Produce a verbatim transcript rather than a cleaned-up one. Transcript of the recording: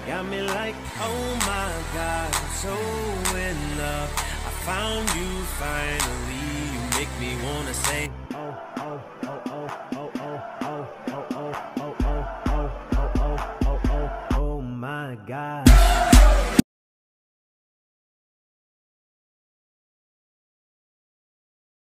Got me like, oh my God, I'm so in love. I found you finally. You make me wanna say, oh, oh.